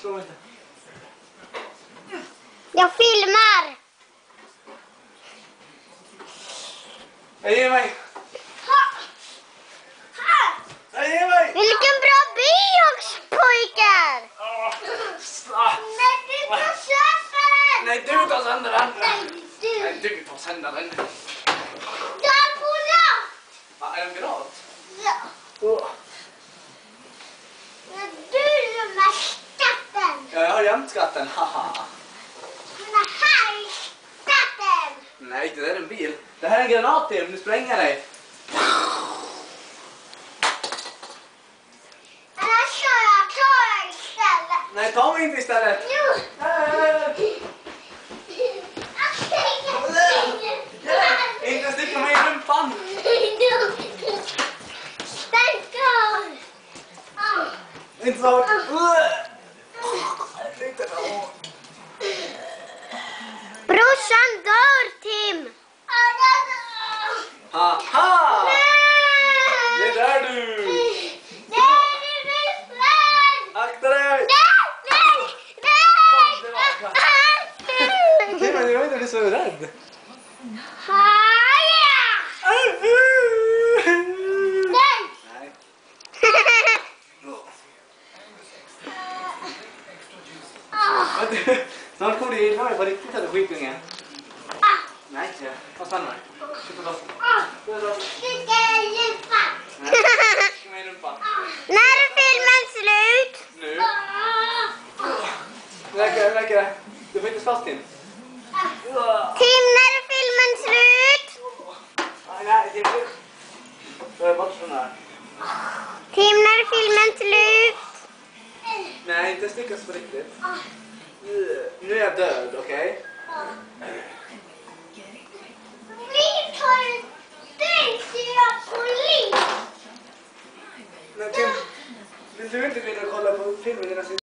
slå inte. Jag filmar. Ge mig. Ge mig. Vilken bra bios, pojkar. Nej, Men du tar sönder den. nej, du tar sönder den. Nej, Nej, du tar sönder den. Du har pirat. Va, är den pirat? Ja. Oh. Men du lämnar skatten. Ja, jag har gömt skatten, haha. Men här är skatten. Nej, det där är en bil. Det här är en granat till, nu spränger dig. Annars kör jag Klara istället. Nej, ta mig inte istället. Jo. Inte sticka mig i rumpan. Inte så hårt. Brorsan dör, Tim. Haha! Det är där du. Akta dig. Kom tillbaka. Nej, men jag vet inte, du är så rädd. Nej. Snart kommer du gilla mig på riktigt, eller skitunge. Nej, vad stannar. Skjuta då. Kom i rumpan. När är filmen slut? Nu. Räcker det? Du får inte slåss, Tim. Tim, när är filmen slut? Nej, Tim. Jag är bort från här. Tim, när är filmen slut? Nej, inte stickas på riktigt. Nu är jag död, okej? Vi tar en stängsel polis. Men Tim, vill du inte gå in och kolla på filmen innan